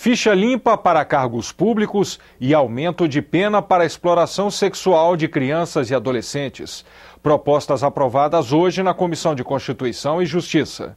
Ficha limpa para cargos públicos e aumento de pena para exploração sexual de crianças e adolescentes. Propostas aprovadas hoje na Comissão de Constituição e Justiça.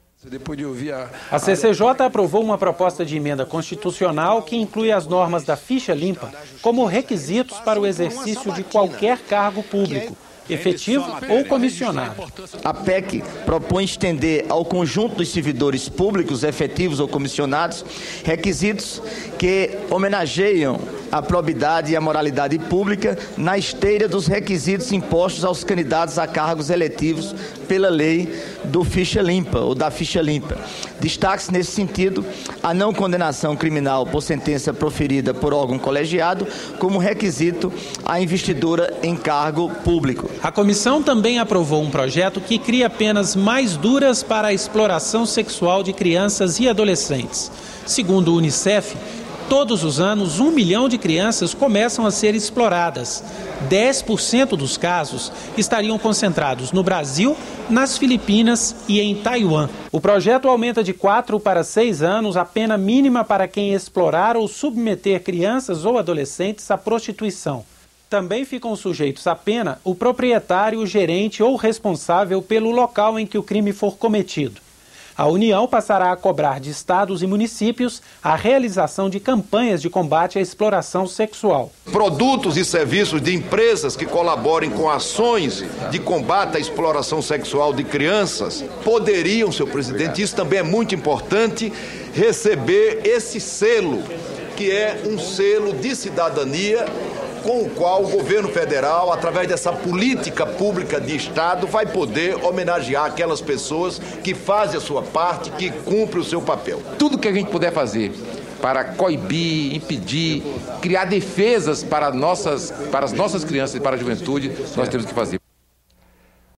A CCJ aprovou uma proposta de emenda constitucional que inclui as normas da ficha limpa como requisitos para o exercício de qualquer cargo público, efetivo ou comissionado. A PEC propõe estender ao conjunto dos servidores públicos, efetivos ou comissionados, requisitos que homenageiam a probidade e a moralidade pública na esteira dos requisitos impostos aos candidatos a cargos eletivos pela lei do Ficha Limpa ou da Ficha Limpa. Destaque-se nesse sentido a não condenação criminal por sentença proferida por órgão colegiado como requisito à investidura em cargo público. A comissão também aprovou um projeto que cria penas mais duras para a exploração sexual de crianças e adolescentes. Segundo o Unicef, todos os anos, 1 milhão de crianças começam a ser exploradas. 10% dos casos estariam concentrados no Brasil, nas Filipinas e em Taiwan. O projeto aumenta de 4 para 6 anos a pena mínima para quem explorar ou submeter crianças ou adolescentes à prostituição. Também ficam sujeitos à pena o proprietário, o gerente ou responsável pelo local em que o crime for cometido. A União passará a cobrar de estados e municípios a realização de campanhas de combate à exploração sexual. Produtos e serviços de empresas que colaborem com ações de combate à exploração sexual de crianças poderiam, senhor presidente, isso também é muito importante, receber esse selo, que é um selo de cidadania, com o qual o governo federal, através dessa política pública de Estado, vai poder homenagear aquelas pessoas que fazem a sua parte, que cumprem o seu papel. Tudo que a gente puder fazer para coibir, impedir, criar defesas para as nossas crianças e para a juventude, nós temos que fazer.